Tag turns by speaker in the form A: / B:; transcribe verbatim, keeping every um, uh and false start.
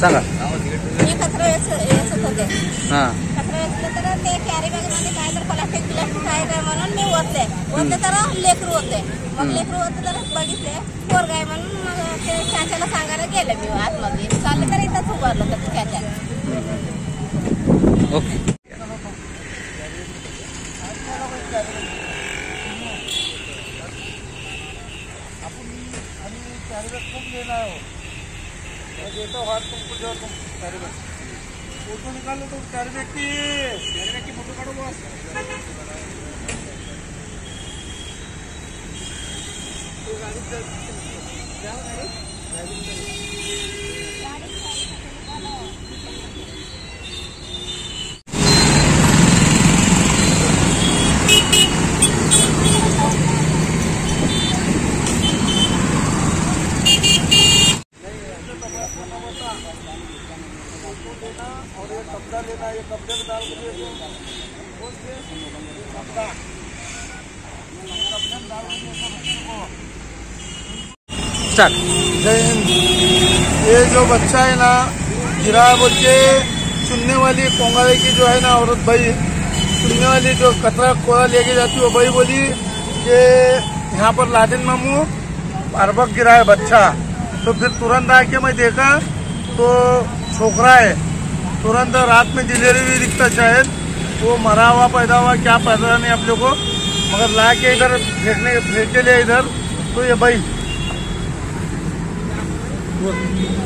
A: सांगा.
B: मी कचरा वेचत होते.
A: हां
B: कचरा वेचलं तर ते कॅरी बॅगमध्ये काय तर प्लास्टिक प्लास्टिक आहे काय म्हणून मी ओतले ओतले तर लेकरू होते. मग लेकरू होते तर बघितले पोरग आहे म्हणून मग ते चाच्याला सांगायला गेले मी आतमध्ये. चालले तर इथंच उभारलं तर चाच्या.
A: ओके.
C: फोटो निकालो तो कैरी बैग की कैरी बैग की फोटो काढो बस. और ये कपड़ा लेना, ये कपड़े में डाल के कपड़ा कपड़े में डाल
A: स्टार्ट.
C: जय हिंद. ये जो बच्चा है ना गिरा बोल के चुनने वाली कोंगाले की जो है ना औरत भाई चुनने वाली जो कचरा कोड़ा लेके जाती है वो भाई बोली कि यहाँ पर लादेन मामू अरबक गिरा है बच्चा. तो फिर तुरंत आके मैं देखा तो छोकरा है. तुरंत रात में डिलीवरी भी दिखता शायद वो मरा हुआ पैदा हुआ क्या पैदा नहीं आप लोग को मगर ला के इधर फेंकने फेंक के लिए इधर तो ये भाई